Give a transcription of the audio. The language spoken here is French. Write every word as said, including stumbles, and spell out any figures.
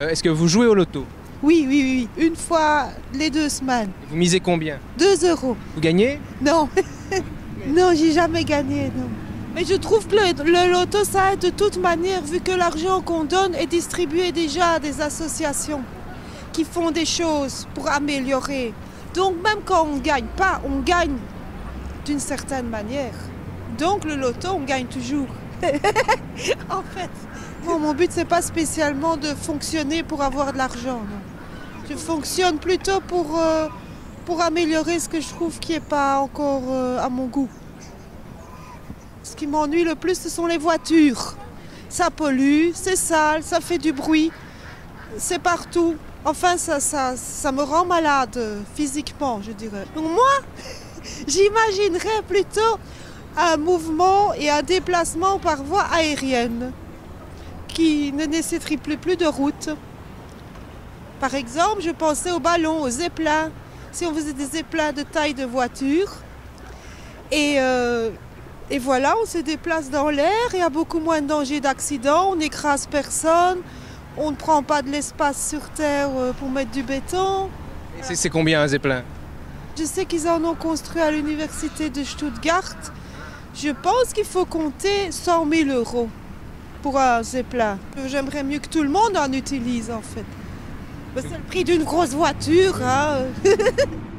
Euh, Est-ce que vous jouez au loto? Oui, oui, oui, oui. Une fois les deux semaines. Vous misez combien? Deux euros. Vous gagnez? Non. Non, j'ai jamais gagné, non. Mais je trouve que le, le loto, ça aide de toute manière, vu que l'argent qu'on donne est distribué déjà à des associations qui font des choses pour améliorer. Donc même quand on ne gagne pas, on gagne d'une certaine manière. Donc le loto, on gagne toujours. En fait, bon, mon but, c'est pas spécialement de fonctionner pour avoir de l'argent. Non. Je fonctionne plutôt pour, euh, pour améliorer ce que je trouve qui n'est pas encore euh, à mon goût. Ce qui m'ennuie le plus, ce sont les voitures. Ça pollue, c'est sale, ça fait du bruit, c'est partout. Enfin, ça, ça, ça me rend malade euh, physiquement, je dirais. Donc moi, j'imaginerais plutôt un mouvement et un déplacement par voie aérienne qui ne nécessiterait plus, plus de route. Par exemple, je pensais aux ballons, aux zeppelins. Si on faisait des zeppelins de taille de voiture, et, euh, et voilà, on se déplace dans l'air, il y a beaucoup moins de danger d'accident, on n'écrase personne, on ne prend pas de l'espace sur Terre pour mettre du béton. Et c'est combien un zeppelin? Je sais qu'ils en ont construit à l'université de Stuttgart. Je pense qu'il faut compter cent mille euros pour un zeppelin. J'aimerais mieux que tout le monde en utilise en fait. C'est le prix d'une grosse voiture. Hein.